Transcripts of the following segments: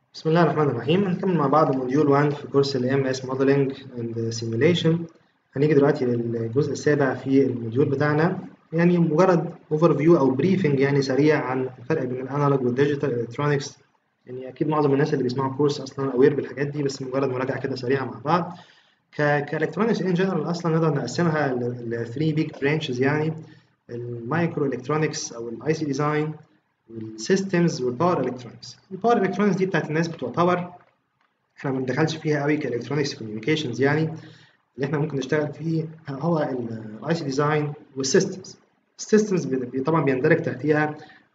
بسم الله الرحمن الرحيم. هنكمل مع بعض موديول 1 في كورس ال MS Modeling and Simulation. هنيجي دلوقتي للجزء السابع في الموديول بتاعنا، يعني مجرد اوفر فيو او بريفنج يعني سريع عن الفرق بين الانالوج والديجيتال الكترونكس. يعني اكيد معظم الناس اللي بيسمعوا الكورس اصلا اوير بالحاجات دي، بس مجرد مراجعه كده سريعه مع بعض. كالكترونكس ان جنرال اصلا نقدر نقسمها ل 3 بيج برانشز، يعني المايكرو الكترونكس او الاي سي ديزاين والسيستمز والباور الكترونكس. الباور الكترونكس دي بتاعت الناس بتوع باور، احنا ما بندخلش فيها قوي كالكترونكس كوميونيكيشنز. يعني اللي احنا ممكن نشتغل فيه هو الاي سي ديزاين والسيستمز. السيستمز طبعا بيندرج تحتيها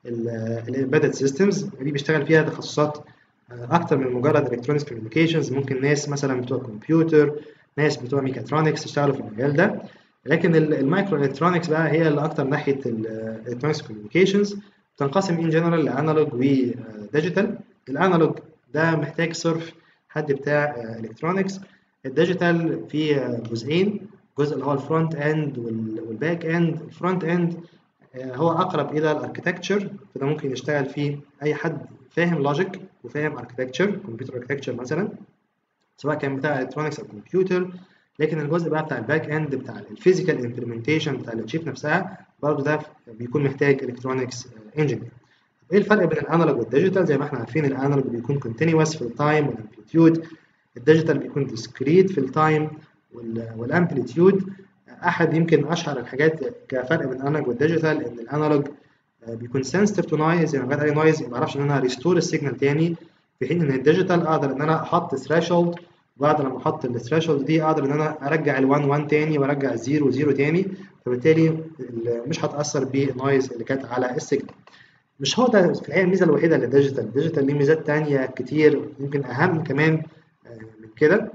الامبيدد سيستمز، دي بيشتغل فيها تخصصات اكتر من مجرد الكترونكس كوميونيكيشنز. ممكن ناس مثلا بتوع كمبيوتر، ناس بتوع ميكاترونكس يشتغلوا في المجال ده. لكن المايكرو الكترونكس بقى هي اللي اكتر ناحيه الالكترونكس كوميونيكيشنز. تنقسم ان جنرال لانالوج وديجيتال. الانالوج ده محتاج صرف حد بتاع الكترونكس. الديجيتال فيه جزئين، جزء اللي هو الفرونت اند والباك اند. الفرونت اند هو اقرب الى الاركتكتشر، فده ممكن يشتغل فيه اي حد فاهم لوجيك وفاهم اركتكتشر، كمبيوتر اركتكتشر مثلا، سواء كان بتاع الكترونكس او كمبيوتر. لكن الجزء بقى بتاع الباك اند بتاع الفيزيكال امبلمنتيشن بتاع الشيب نفسها، برضه ده بيكون محتاج الكترونكس انجينير. ايه الفرق بين الانالوج والديجيتال؟ زي ما احنا عارفين الانالوج بيكون كونتينوس في التايم والامبليتيود، الديجيتال بيكون ديسكريت في التايم والامبليتيود. احد يمكن اشهر الحاجات كفرق بين الانالوج والديجيتال ان الانالوج بيكون سنسيتيف تو نويز، يعني لو جت عليه نويز ما اعرفش ان انا ريستور السيجنال تاني، في حين ان الديجيتال اقدر ان انا احط ثريشولد، وبعد لما احط الثريشولد دي اقدر ان انا ارجع ال1 1 تاني وارجع ال0 0 تاني، فبالتالي مش هتاثر بالنويز اللي كانت على السيجنال. مش هو ده في الحقيقه الميزه الوحيده للديجيتال. الديجيتال ليه ميزات تانية كتير، يمكن اهم كمان من كده.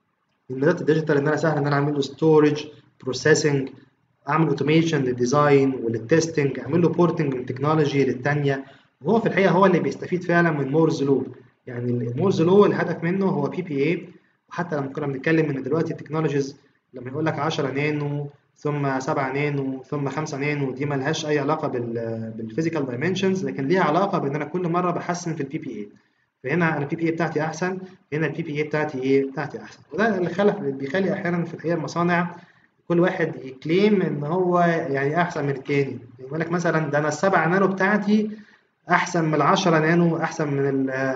من ميزات الديجيتال ان انا سهل ان انا اعمل له ستورج، بروسيسنج، اعمل اوتوميشن للديزاين وللتستنج، اعمل له بورتنج من تكنولوجي للثانيه. وهو في الحقيقه هو اللي بيستفيد فعلا من مورز لو. يعني المورز لو الهدف منه هو بي بي اي. وحتى لما كنا بنتكلم ان دلوقتي التكنولوجيز لما يقول لك 10 نانو ثم 7 نانو ثم 5 نانو، دي ملهاش اي علاقه بالفيزيكال دايمنشنز، لكن ليها علاقه بان انا كل مره بحسن في البي بي اي. فهنا انا البي بي اي بتاعتي احسن، هنا البي بي اي بتاعتي ايه؟ بتاعتي احسن. وده اللي بيخلي احيانا في الحقيقه المصانع كل واحد يكليم ان هو يعني احسن من التاني. يقول لك مثلا ده انا ال7 نانو بتاعتي احسن من ال10 نانو، احسن من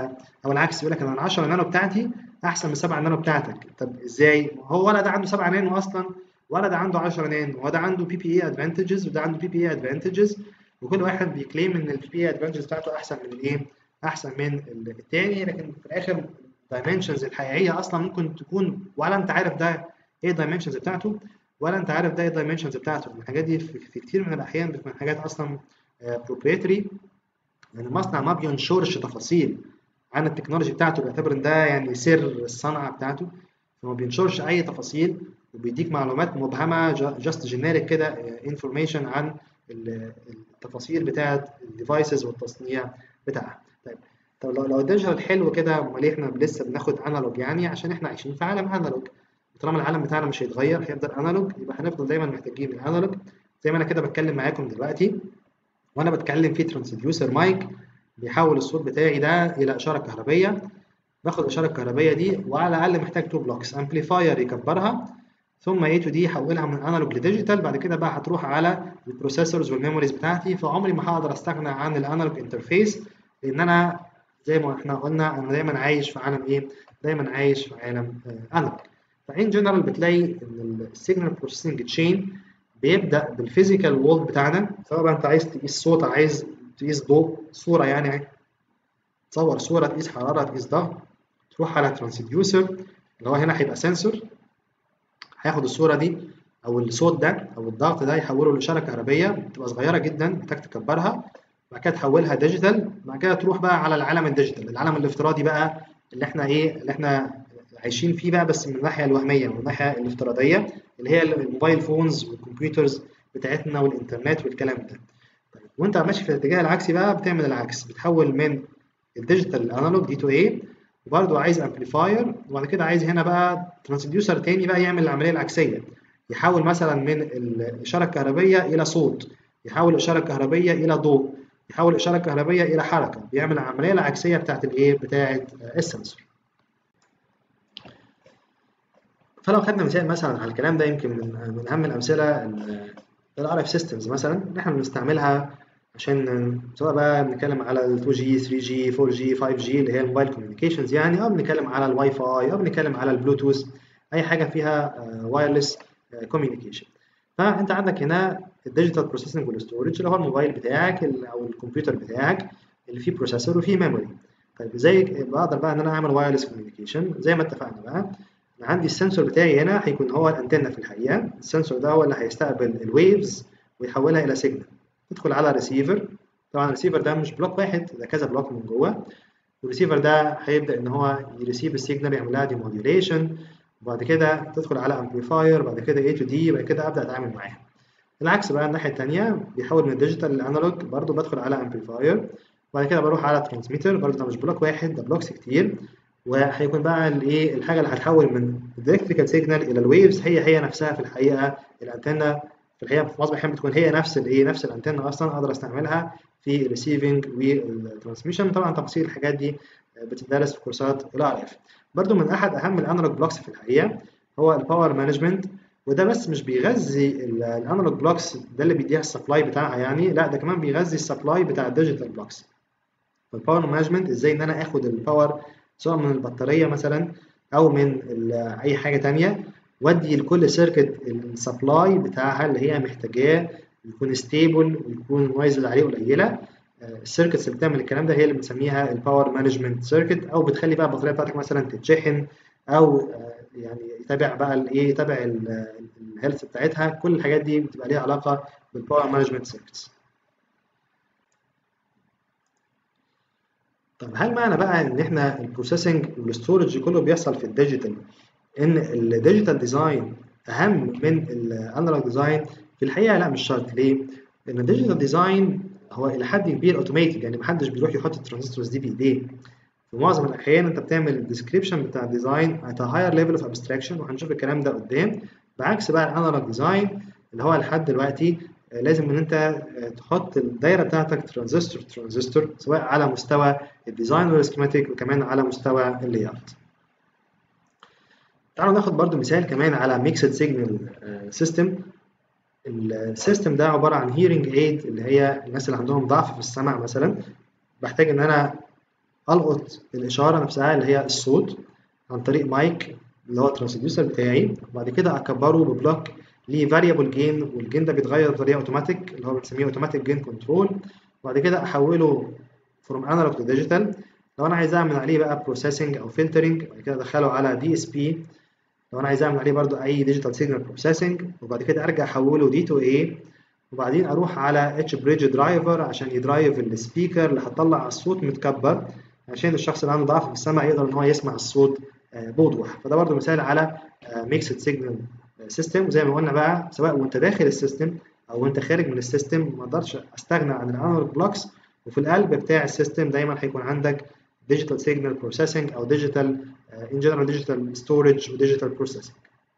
او العكس، يقول لك انا ال10 نانو بتاعتي احسن من 7 نانو بتاعتك. طب ازاي؟ هو ولا ده عنده 7 نانو اصلا ولا ده عنده 10 نانو، وده عنده بي بي اي ادفانتجز وده عنده بي بي اي ادفانتجز، وكل واحد بيكليم ان البي بي اي ادفانتجز بتاعته احسن من الايه؟ احسن من التاني. لكن في الاخر الدايمنشنز الحقيقيه اصلا ممكن تكون ولا انت عارف ده ايه الدايمنشنز بتاعته، ولا انت عارف ده ايه الدايمنشنز بتاعته. الحاجات دي في كتير من الاحيان بتكون حاجات اصلا بروبريتري، يعني المصنع ما بينشرش تفاصيل عن التكنولوجي بتاعته، بيعتبر ان ده يعني سر الصنعه بتاعته، فما بينشرش اي تفاصيل وبيديك معلومات مبهمه جاست جينيريك كده انفورميشن عن التفاصيل بتاعه الديفايسز والتصنيع بتاعها. طيب، طب لو الديجيتال حلو كده، امال ليه احنا لسه بناخد انالوج؟ يعني عشان احنا عايشين في عالم انالوج. طالما العالم بتاعنا مش هيتغير، هيفضل انالوج، يبقى هنفضل دايما محتاجين الانالوج. زي ما انا كده بتكلم معاكم دلوقتي وانا بتكلم في ترانسديوسر مايك بيحول الصوت بتاعي ده الى اشاره كهربيه. باخد الاشاره الكهربيه دي وعلى الاقل محتاج تو بلوكس، امبليفاير يكبرها، ثم اي تو دي يحولها من انالوج لديجيتال. بعد كده بقى هتروح على البروسيسورز والميموريز بتاعتي. فعمري ما هقدر استغنى عن الانالوج انترفيس، لان انا زي ما احنا قلنا انا دايما عايش في عالم ايه؟ دايما عايش في عالم انالوج. فان جنرال بتلاقي ان السيجنال بروسيسنج تشين بيبدا بالفيزيكال وورلد بتاعنا، سواء بقى انت عايز تقيس صوت، عايز تقيس ضوء، صوره يعني، تصور صوره، تقيس حراره، تقيس ضغط، تروح على ترانسديوسر اللي هو هنا هيبقى سنسور، هياخد الصوره دي او الصوت ده او الضغط ده يحوله لاشاره كهربيه بتبقى صغيره جدا، محتاج تكبرها، بعد كده تحولها ديجيتال، بعد كده تروح بقى على العالم الديجيتال، العالم الافتراضي بقى اللي احنا ايه؟ اللي احنا عايشين فيه بقى، بس من الناحيه الوهميه، من الناحيه الافتراضيه، اللي هي الموبايل فونز والكمبيوترز بتاعتنا والانترنت والكلام ده. طيب، وانت ماشي في الاتجاه العكسي بقى بتعمل العكس، بتحول من الديجيتال الانالوج دي تو ايه، وبرده عايز امبليفاير، وبعد كده عايز هنا بقى ترانسديوسر تاني بقى يعمل العمليه العكسيه، يحول مثلا من الاشاره الكهربيه الى صوت، يحول الاشاره الكهربيه الى ضوء، يحول الاشاره الكهربائيه الى حركه، بيعمل العمليه العكسيه بتاعت الايه بتاعت السنسور. فلو خدنا مثال مثلا على الكلام ده، يمكن من اهم الامثله الار اف سيستمز مثلا اللي احنا بنستعملها عشان سواء بقى بنتكلم على ال 2 جي 3 جي 4 جي 5 جي اللي هي الموبايل كوميونيكيشنز يعني، او بنتكلم على الواي فاي، او بنتكلم على البلوتوث، اي حاجه فيها وايرلس كوميونيكيشن. فانت عندك هنا الديجيتال بروسيسنج والاستورج اللي هو الموبايل بتاعك او الكمبيوتر بتاعك اللي فيه بروسيسور وفيه ميموري. طيب ازاي بقدر بقى ان انا اعمل وايرلس كوميونيكيشن؟ زي ما اتفقنا بقى، عندي السنسور بتاعي هنا هيكون هو الانتنه في الحقيقه. السنسور ده هو اللي هيستقبل الويفز ويحولها الى سيجنال تدخل على ريسيفر. طبعا الريسيفر ده مش بلوك واحد، ده كذا بلوك من جوه. والريسيفر ده هيبدا ان هو يريسيف السيجنال، يعمل لها ديموديوليشن، وبعد كده تدخل على امبليفاير، بعد كده اي تو دي، بعد كده ابدا اتعامل معاها. العكس بقى الناحيه الثانيه، بيحول من الديجيتال للانالوج، برضو بدخل على امبليفاير، وبعد كده بروح على ترانسميتر، برضو ده مش بلوك واحد، ده بلوكس كتير. وهيكون بقى الايه الحاجه اللي هتحول من الالكتريكال سيجنال الى الويفز هي نفسها في الحقيقه الانتنه. في الحقيقه في معظم الاحيان بتكون هي نفس الايه نفس الانتنه اصلا، اقدر استعملها في الريسيفنج والترانسميشن. طبعا تفاصيل الحاجات دي بتدرس في كورسات الار اف. برضو من احد اهم الانالوج بلوكس في الحقيقه هو الباور مانجمنت. وده بس مش بيغذي الانالوج بلوكس ده اللي بيديها السبلاي بتاعها يعني، لا ده كمان بيغذي السبلاي بتاع الديجيتال بلوكس. الباور مانجمنت ازاي ان انا اخد الباور سواء من البطاريه مثلا او من اي حاجه تانية، وادي لكل سيركت السبلاي بتاعها اللي هي محتاجاه، يكون ستيبل ويكون النويز اللي عليه قليله. السيركتس اللي بتعمل الكلام ده هي اللي بنسميها الباور مانجمنت سيركت، او بتخلي بقى البطاريه بتاعتك مثلا تتشحن، او يعني يتابع بقى الايه يتابع الهيلث بتاعتها. كل الحاجات دي بتبقى ليها علاقه بالباور مانجمنت سيركتس. طب هل معنى بقى ان احنا البروسيسنج والاستورج كله بيحصل في الديجيتال ان الديجيتال ديزاين اهم من الانالوج ديزاين؟ في الحقيقه لا، مش شرط. ليه؟ لان الديجيتال ديزاين هو الى حد كبير اوتوميتد، يعني محدش بيروح يحط الترانزستورز دي بايديه. في معظم الاحيان انت بتعمل الديسكريبشن بتاع الديزاين at a higher level of abstraction، وهنشوف الكلام ده قدام. بعكس بقى الانالوج ديزاين اللي هو لحد دلوقتي لازم ان انت تحط الدايره بتاعتك ترانزستور ترانزستور، سواء على مستوى الديزاين والسكيماتيك وكمان على مستوى اللاي اوت. تعالوا ناخد برضو مثال كمان على ميكسد سيجنال سيستم. السيستم ده عباره عن هيرنج ايد، اللي هي الناس اللي عندهم ضعف في السمع مثلا. بحتاج ان انا القط الاشاره نفسها اللي هي الصوت عن طريق مايك اللي هو الترانسديوسر بتاعي، وبعد كده اكبره ببلوك ليه فاريبل جين، والجين ده بيتغير بطريقه اوتوماتيك اللي هو بنسميه اوتوماتيك جين كنترول. وبعد كده احوله فروم انالوج تو ديجيتال. لو انا عايز اعمل عليه بقى بروسيسنج او فلترنج، بعد كده ادخله على دي اس بي. لو انا عايز اعمل عليه برضو اي ديجيتال سيجنال بروسيسنج، وبعد كده ارجع احوله دي تو اي، وبعدين اروح على اتش بريدج درايفر عشان يدرايف السبيكر اللي هتطلع الصوت متكبر، عشان الشخص اللي عنده ضعف في السمع يقدر ان هو يسمع الصوت بوضوح. فده برضو مثال على ميكسد سيجنال سيستم. وزي ما قلنا بقى، سواء وانت داخل السيستم او وانت خارج من السيستم، ما اقدرش استغنى عن الانالوج بلوكس. وفي القلب بتاع السيستم دايما هيكون عندك ديجيتال سيجنال بروسيسنج او ديجيتال ان جنرال ديجيتال ستورج وديجيتال بروسيسنج.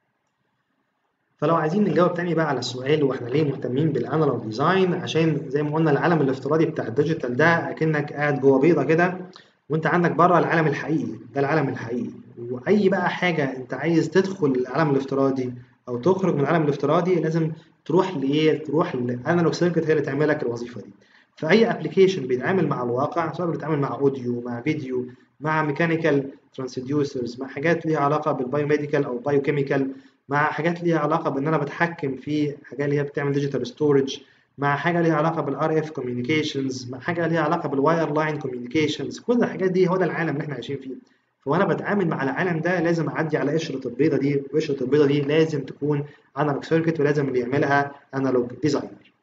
فلو عايزين نجاوب تاني بقى على السؤال واحنا ليه مهتمين بالانالوج ديزاين، عشان زي ما قلنا العالم الافتراضي بتاع الديجيتال ده اكنك قاعد جوه بيضه كده، وانت عندك بره العالم الحقيقي. ده العالم الحقيقي، واي بقى حاجه انت عايز تدخل العالم الافتراضي او تخرج من العالم الافتراضي لازم تروح لايه؟ تروح للانالوج سيركت هي اللي تعمل لك الوظيفه دي. فاي ابلكيشن بيتعامل مع الواقع، سواء بيتعامل مع اوديو، مع فيديو، مع ميكانيكال ترانسديوسرز، مع حاجات ليها علاقه بالبايوميديكال او بايوكيميكال، مع حاجات ليها علاقه بان انا بتحكم في حاجه اللي هي بتعمل ديجيتال ستورج، مع حاجه ليها علاقه بالار اف كوميونيكيشنز، مع حاجه ليها علاقه بالواير لاين كوميونيكيشنز. كل الحاجات دي هو ده العالم اللي احنا عايشين فيه. فوانا بتعامل مع العالم ده لازم اعدي على قشره البيضه دي، وقشره البيضه دي لازم تكون انالوج سيركت، ولازم اللي يعملها انالوج ديزاينر.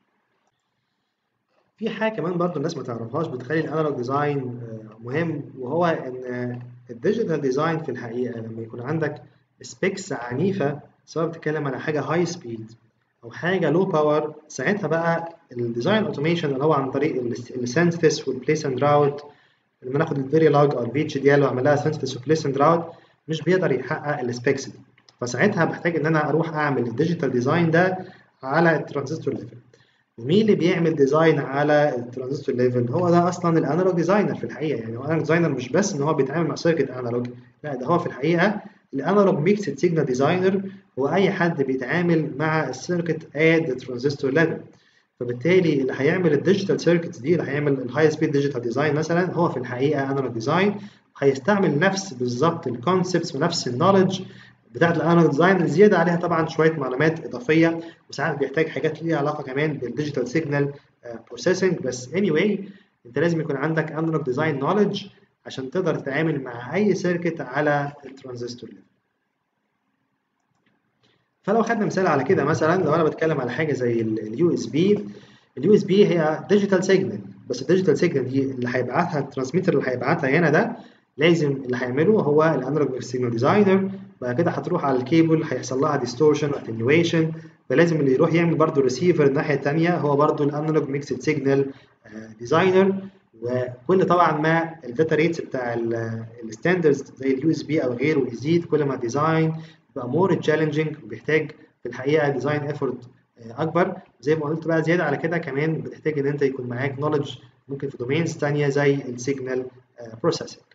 في حاجه كمان برضو الناس ما تعرفهاش بتخلي الانالوج ديزاين مهم، وهو ان الديجيتال ديزاين في الحقيقه لما يكون عندك سبيكس عنيفه، سواء بتتكلم على حاجه هاي سبيد او حاجه لو باور، ساعتها بقى الديزاين اوتوميشن اللي هو عن طريق السينثيس والبليس اند راوت، لما ناخد الفيري لوج او الفي اتش دي ال واعمل لها سينثيس وبليس اند راوت، مش بيقدر يحقق السبيكس دي. فساعتها بحتاج ان انا اروح اعمل الديجيتال ديزاين ده على الترانزستور ليفل. ومين اللي بيعمل ديزاين على الترانزستور ليفل؟ هو ده اصلا الانالوج ديزاينر في الحقيقه. يعني هو الانالوج ديزاينر مش بس ان هو بيتعامل مع سيركت انالوج، لا ده هو في الحقيقه الانالوج ميكسد سيجنال ديزاينر، هو اي حد بيتعامل مع السيركت ات ترانزستور ليفل. فبالتالي اللي هيعمل الديجيتال سيركتس دي، اللي هيعمل الهاي سبيد ديجيتال ديزاين مثلا، هو في الحقيقه انالوج ديزاين، هيستعمل نفس بالظبط الكونسبتس ونفس النولج بتاعت الانالوج ديزاين، زياده عليها طبعا شويه معلومات اضافيه، وساعات بيحتاج حاجات ليها علاقه كمان بالديجيتال سيجنال بروسيسنج. بس anyway انت لازم يكون عندك انالوج ديزاين نولج عشان تقدر تتعامل مع اي سيركت على الترانزستور ليفل. فلو خدنا مثال على كده، مثلا لو انا بتكلم على حاجه زي اليو اس بي، اليو اس بي هي ديجيتال سيجنال، بس الديجيتال سيجنال دي اللي هيبعتها الترانسميتر اللي هيبعتها هنا ده، لازم اللي هيعمله هو الانالوج سيجنال ديزاينر. بعد كده هتروح على الكيبل هيحصل لها ديستورشن واتنيويشن، فلازم اللي يروح يعمل برضو ريسيفر الناحيه الثانيه هو برضو الانالوج ميكسد سيجنال ديزاينر. وكل طبعا ما الداتا ريتس بتاع الستاندردز زي اليو اس بي او غيره يزيد، كل ما الديزاين بقى مور تشالنجينج وبيحتاج في الحقيقه ديزاين ايفورت اكبر. زي ما قلت بقى زياده على كده كمان بتحتاج ان انت يكون معاك نولج ممكن في دومينز ثانيه زي السيجنال بروسيسنج.